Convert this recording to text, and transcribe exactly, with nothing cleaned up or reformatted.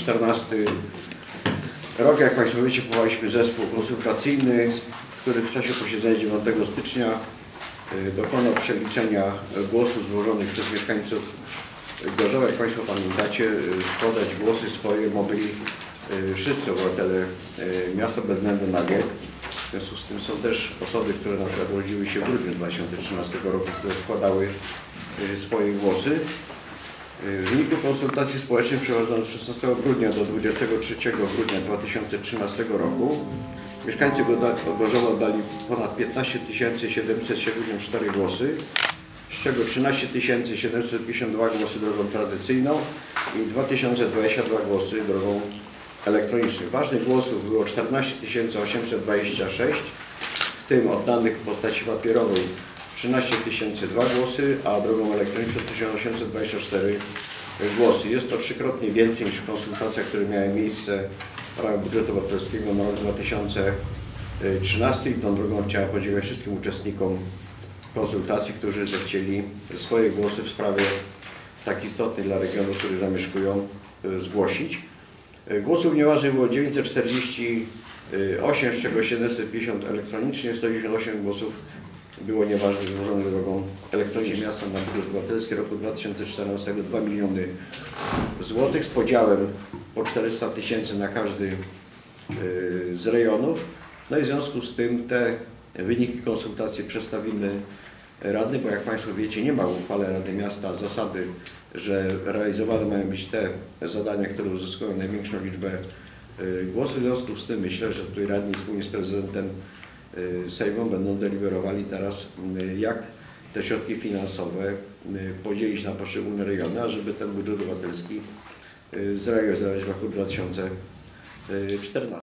czternasty rok. Jak Państwo wiecie, powołaliśmy zespół konsultacyjny, który w czasie posiedzenia dziewiątego stycznia dokonał przeliczenia głosów złożonych przez mieszkańców Gorzowa. Jak Państwo pamiętacie, składać głosy swoje mogli wszyscy obywatele miasta bez względu na wiek. W związku z tym są też osoby, które na przykład urodziły się w grudniu dwa tysiące trzynastego roku, które składały swoje głosy. W wyniku konsultacji społecznych przeprowadzonych z szesnastego grudnia do dwudziestego trzeciego grudnia dwa tysiące trzynastego roku mieszkańcy Gorzowa oddali ponad piętnaście tysięcy siedemset siedemdziesiąt cztery głosy, z czego trzynaście tysięcy siedemset pięćdziesiąt dwa głosy drogą tradycyjną i dwa tysiące dwadzieścia dwa głosy drogą elektroniczną. Ważnych głosów było czternaście tysięcy osiemset dwadzieścia sześć, w tym oddanych w postaci papierowej trzynaście tysięcy dwa głosy, a drogą elektroniczną tysiąc osiemset dwadzieścia cztery głosy. Jest to trzykrotnie więcej niż w konsultacjach, które miały miejsce w ramach budżetu obywatelskiego na rok dwa tysiące trzynasty i tą drogą chciałem podziękować wszystkim uczestnikom konsultacji, którzy zechcieli swoje głosy w sprawie tak istotnej dla regionu, który zamieszkują, zgłosić. Głosów nieważnych było dziewięćset czterdzieści osiem, z czego siedemset pięćdziesiąt elektronicznie, sto dziewięćdziesiąt osiem głosów było nieważnych złożonych drogą elektroniczną. Miasta na budżet obywatelski roku dwa tysiące czternastego dwa miliony złotych z podziałem po czterysta tysięcy na każdy z rejonów. No i w związku z tym te wyniki konsultacji przedstawimy radny, bo jak Państwo wiecie, nie ma w uchwale Rady Miasta zasady, że realizowane mają być te zadania, które uzyskują największą liczbę głosów. W związku z tym myślę, że tutaj radni wspólnie z prezydentem Sejmu będą deliberowali teraz, jak te środki finansowe podzielić na poszczególne rejony, ażeby ten budżet obywatelski zrealizować w roku dwa tysiące czternastym.